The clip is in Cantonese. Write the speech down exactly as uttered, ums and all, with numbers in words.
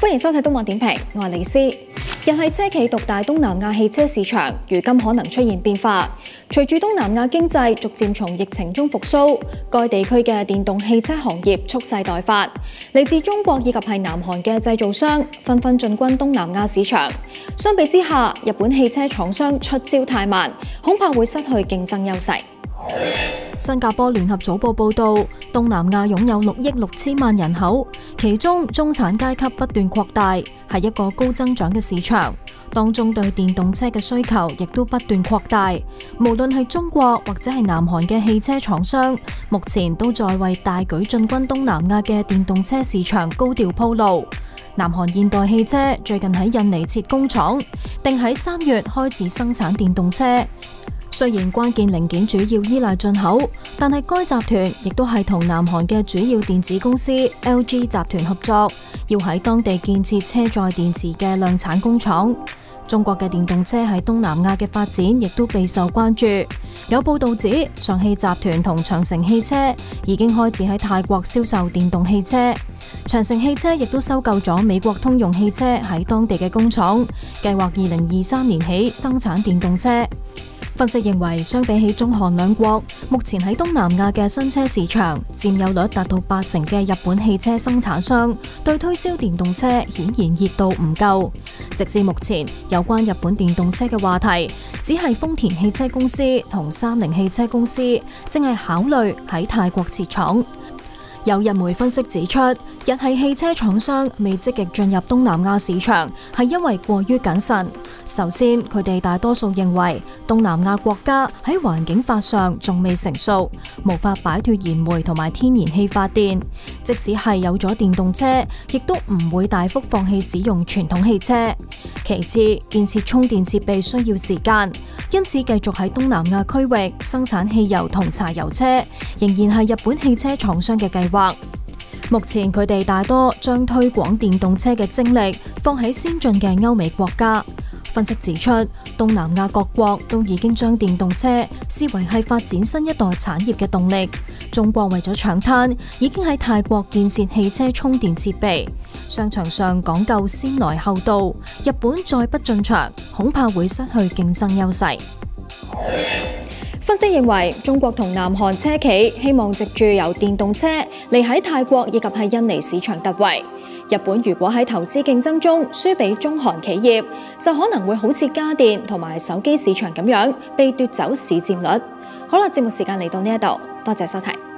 歡迎收睇東網點評，我係李思。日系車企獨大東南亞汽車市場，如今可能出現變化。隨住東南亞經濟逐漸從疫情中復甦，該地區嘅電動汽車行業蓄勢待發。嚟自中國以及係南韓嘅製造商紛紛進軍東南亞市場。相比之下，日本汽車廠商出招太慢，恐怕會失去競爭優勢。新加坡聯合早報報導，東南亞擁有六億六千萬人口，其中中產階級不斷擴大，係一個高增長嘅市場。當中對電動車嘅需求亦都不斷擴大，無論係中國或者係南韓嘅汽車廠商，目前都在為大舉進軍東南亞嘅電動車市場高調鋪路。南韓現代汽車最近喺印尼設工廠，定喺三月開始生產電動車。雖然關鍵零件主要依賴進口，但係該集團亦都係同南韓嘅主要電子公司 L G 集團合作，要喺當地建設車載電池嘅量產工廠。中國嘅電動車喺東南亞嘅發展亦都備受關注。有報道指，上汽集團同長城汽車已經開始喺泰國銷售電動汽車，長城汽車亦都收購咗美國通用汽車喺當地嘅工廠，計劃二零二三年起生產電動車。分析認為，相比起中韓兩國，目前喺東南亞嘅新車市場佔有率達到八成嘅日本汽車生產商，對推銷電動車顯然熱度唔夠。直至目前，有關日本電動車嘅話題，只係豐田汽車公司同三菱汽車公司正係考慮喺泰國設廠。有日媒分析指出，日系汽車廠商未積極進入東南亞市場，係因為過於謹慎。首先，佢哋大多數認為東南亞國家喺環境法上仲未成熟，無法擺脫燃煤同埋天然氣發電。即使係有咗電動車，亦都唔會大幅放棄使用傳統汽車。其次，建設充電設備需要時間，因此繼續喺東南亞區域生產汽油同柴油車，仍然係日本汽車廠商嘅計劃。目前佢哋大多將推廣電動車嘅精力放喺先進嘅歐美國家。分析指出，東南亞各國都已經將電動車視為係發展新一代產業嘅動力。中國為咗搶灘，已經喺泰國建設汽車充電設備。商場上講究先來後到，日本再不進場，恐怕會失去競爭優勢。分析認為，中國同南韓車企希望藉住由電動車嚟喺泰國以及喺印尼市場突圍。日本如果喺投資競爭中輸俾中韓企業，就可能會好似家電同埋手機市場咁樣被奪走市佔率。好啦，節目時間嚟到呢一度，多謝收睇。